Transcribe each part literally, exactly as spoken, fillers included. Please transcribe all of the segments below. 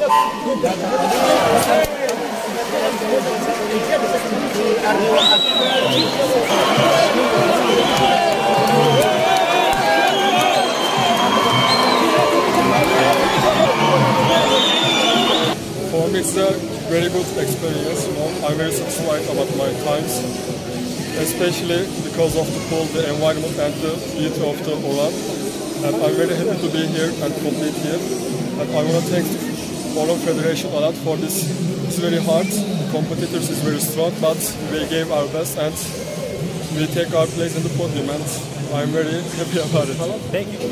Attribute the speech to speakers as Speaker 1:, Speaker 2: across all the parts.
Speaker 1: For me, it's a very good experience. You know, I'm very satisfied about my times, especially because of the pool, the environment, and the beauty of the Oran. And I'm very happy to be here and complete here. And I want to thank the Oran Federation a lot for this. It's very hard. The competitors is very strong, but we gave our best and we take our place in the podium. And I'm very happy about it.
Speaker 2: Thank you.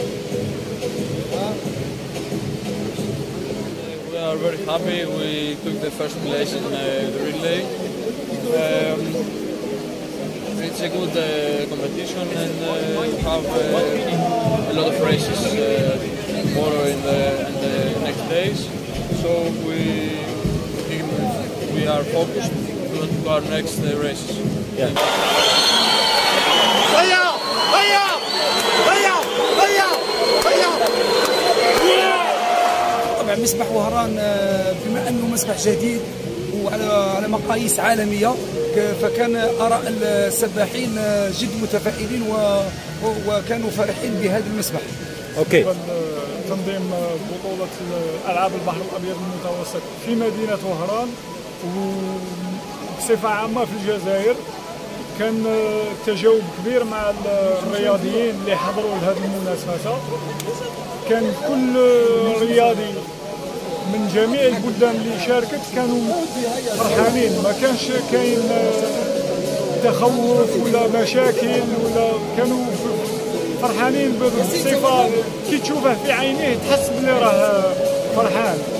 Speaker 3: We are very happy we took the first place in uh, the relay. Um, it's a good uh, competition and uh, we have uh, a lot of races uh, tomorrow in the, in the next days. So we we are focused to our next uh, races.
Speaker 2: Yeah.
Speaker 4: طبعا مسبح وهران بما انه مسبح جديد وعلى على مقاييس عالميه، فكان اراء السباحين جد متفائلين وكانوا فرحين بهذا المسبح.
Speaker 2: اوكي.
Speaker 5: تنظيم بطوله العاب البحر الابيض المتوسط في مدينه وهران وبصفه عامه في الجزائر، كان تجاوب كبير مع الرياضيين اللي حضروا لهذه المناسبه. كان كل رياضي من جميع البلدان اللي شاركت كانوا فرحانين، ما كانش كاين تخوف ولا مشاكل، ولا كانوا فرحانين بصفه كي تشوفه في عينيه تحس بلي راه فرحان.